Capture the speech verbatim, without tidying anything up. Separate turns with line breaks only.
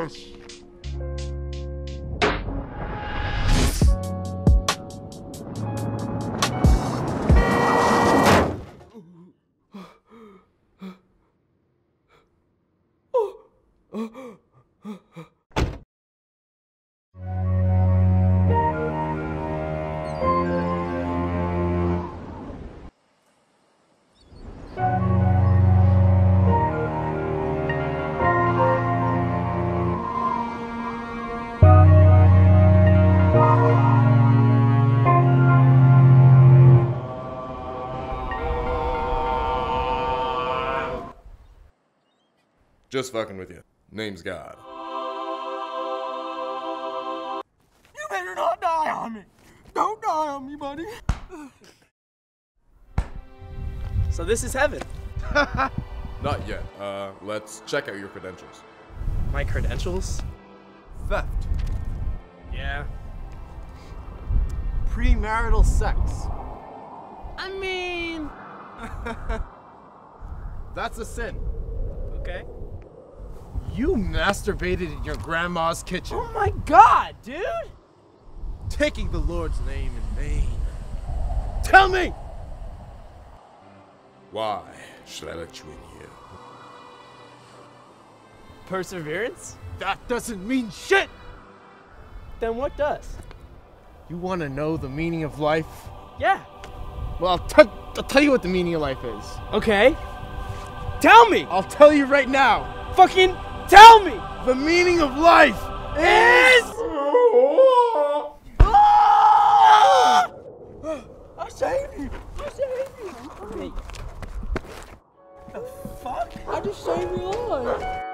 Yes!
Just fucking with you. Name's God.
You better not die on me! Don't die on me, buddy!
So this is heaven.
Not yet. Uh, let's check out your credentials.
My credentials?
Theft.
Yeah.
Premarital sex.
I mean...
That's a sin.
Okay.
You masturbated in your grandma's kitchen.
Oh my god, dude!
Taking the Lord's name in vain. Tell me!
Why should I let you in here?
Perseverance?
That doesn't mean shit!
Then what does?
You want to know the meaning of life?
Yeah.
Well, I'll, t- I'll tell you what the meaning of life is.
Okay. Tell me!
I'll tell you right now.
Fucking tell me!
The meaning of life
Is...
I saved you!
I saved you! Hey.
The fuck?
I just saved your life.